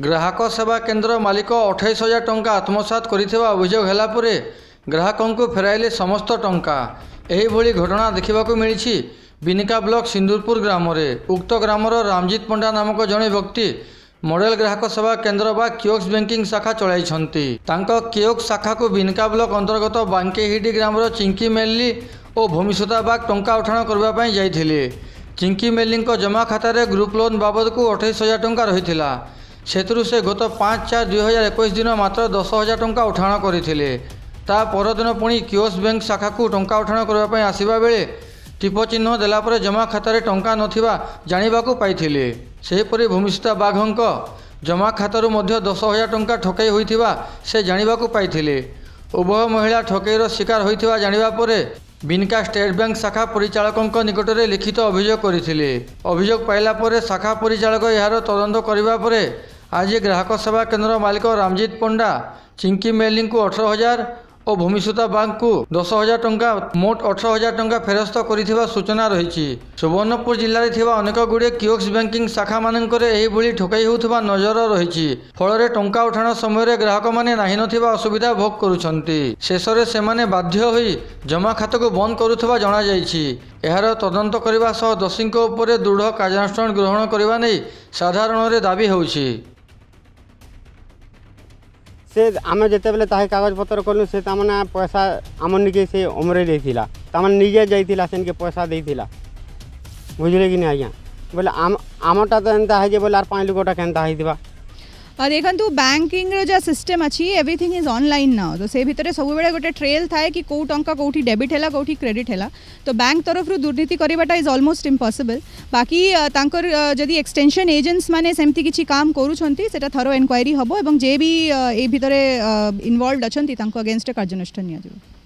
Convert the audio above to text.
ग्राहक सेवा केन्द्र मालिक 28,000 टंका आत्मसात करिथिबा अभियोग हेला परे ग्राहकंकु फेराइले समस्त टंका। एही भली घटना देखिबाकु मिलिछि बिनिका ब्लॉक सिंदूरपुर ग्राम में। उक्त ग्रामर रामजीत पंडा नामक जड़े व्यक्ति मॉडल ग्राहक सेवा केन्द्र बा कियोस्क बैंकिंग शाखा चलाइछन्ति। तांको कियोस्क शाखा को बिनिका ब्लॉक अंतर्गत बांकेहिडी ग्रामर चिंकी मेल्ली और भूमिसुता बाग टंका उठाण करबा पई जाइथिले। चिंकी मेल्ली जमा खातार ग्रुप लोन बाबद को 28,000 टंका रहिथिला। सेतुरु से गत 5/4/2021 दिन मात्र 10,000 टंका उठाण करथिले। ता परदिन पुणी कियोस्क बैंक शाखा को टंका उठाण करबा पई आसीबा बेले टिप चिन्ह देला परे जमा खातार टंका नथिबा जानिबाकू पाइथिले। सेहीपरि भूमिसुता बाघंक जमा खातारू मध्य 10,000 टंका ठकई होइथिबा से जानिबाकू पाइथिले। उभय महिला ठकईर शिकार होइथिबा जानिबा परे बिनिका स्टेट बैंक शाखा परिचालक निकट में लिखित अभियोग करथिले। अभियोग पाइला परे शाखा परिचालक यार तदंत करिबा परे आज ग्राहक सेवा केन्द्र मालिक रामजीत पंडा चिंकी मेल्ली को 18,000 और भूमिसुता बैंक को 10,000 टंका मोट 18,000 टंका फेरस्त करिथिबा सूचना रही। सुवर्णपुर जिले में अनेक गुड़े कियोस्क बैंकिंग शाखा मानकरे एही भली ठकई होउथिबा नजर रही। फल टंका उठाण समय ग्राहक माने नाही नथिबा असुविधा भोग करुछन्ति। शेषरे सेमाने बाध्य होई जमा खाता को बंद करुथिबा जणा जाइछि। एहार तदंत करबा सह दोषींक उपरे दृढ़ कार्यानुष्ठान ग्रहण करबा नै साधारण रे दाबी होउछि। से आम जिते बेले ताहे कागज पत्र कलु से तामने पैसा आम निके से उमरे देथिला तामने निजे जाइथिला सेन के पैसा देथिला बुझले कि नहीं आज्ञा बोले आमटा तो एंता है जे बोले आर 5 लोगटा केनता होइथिबा। देखु बैंकिंग जो सिस्टम अच्छी एवरीथिंग इज ऑनलाइन ना तो से भितर सब बेले गोटे ट्रेल थाए कि कौ टंका कौटी डेबिट है कौटी क्रेडिट है तो बैंक तरफ दुर्नीति करवाटा इज ऑलमोस्ट इम्पॉसिबल। बाकी तांकर जदि एक्सटेंशन एजेंट्स माने सेमती किछि काम करूछंती सेटा थरो एनक्वायरी हबो एवं जे भी ए भितर इन्वॉल्वड अछंती तांको अगेंस्ट कार्यानुष्ठान निया जिवो।